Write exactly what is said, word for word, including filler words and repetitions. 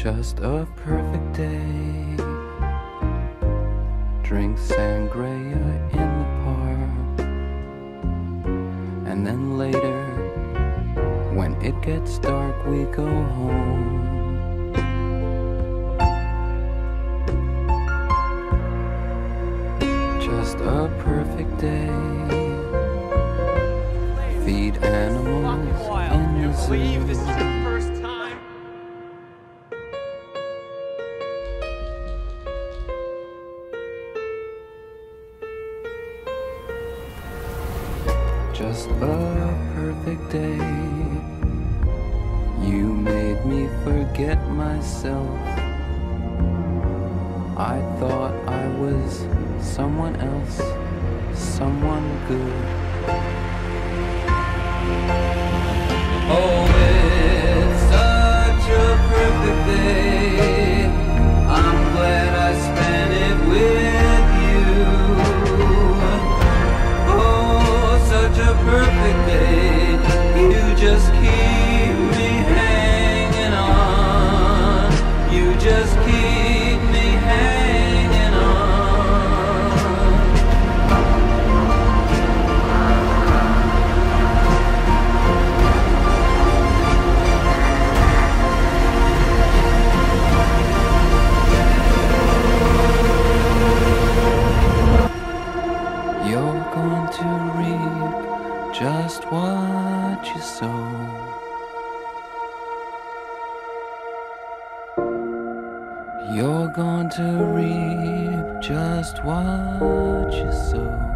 Just a perfect day. Drink sangria in the park. And then later, when it gets dark, we go home. Just a perfect day. Feed animals in the zoo. This is your first time. Just a perfect day. You made me forget myself. I thought I was someone else, someone good. Oh, it's such a perfect day. I'm glad I spent it with you. Oh, such a perfect day. You just keep me hanging on. You just keep me hanging on. You're going to reap just what you sow. You're going to reap just what you sow.